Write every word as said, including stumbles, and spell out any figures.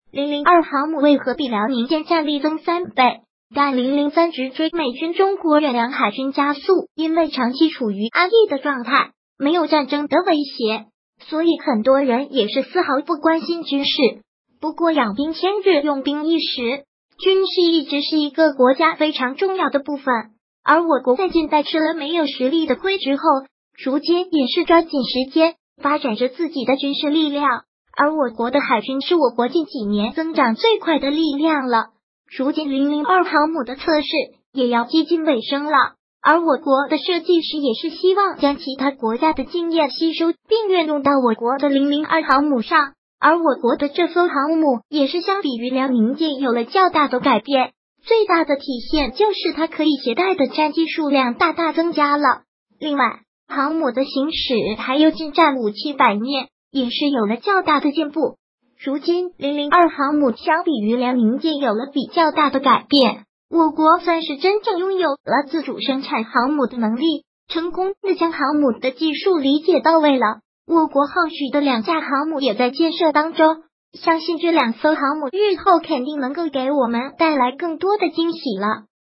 零零二航母为何比辽宁舰战力增三倍？但零零三直追美军中国远洋海军加速，因为长期处于安逸的状态，没有战争的威胁，所以很多人也是丝毫不关心军事。不过养兵千日，用兵一时，军事一直是一个国家非常重要的部分。而我国在近代吃了没有实力的亏之后，如今也是抓紧时间发展着自己的军事力量。而我国的海军是我国近几年增长最快的力量了。如今零零二航母的测试也要接近尾声了，而我国的设计师也是希望将其他国家的经验吸收并运用到我国的零零二航母上。而我国的这艘航母也是相比于辽宁舰有了较大的改变，最大的体现就是它可以携带的战机数量大大增加了。另外，航母的行驶还有近战武器摆面也是有了较大的进步。如今零零二航母相比于辽宁舰有了比较大的改变，我国算是真正拥有了自主生产航母的能力，成功的将航母的技术理解到位了。我国后续的两架航母也在建设当中，相信这两艘航母日后肯定能够给我们带来更多的惊喜了。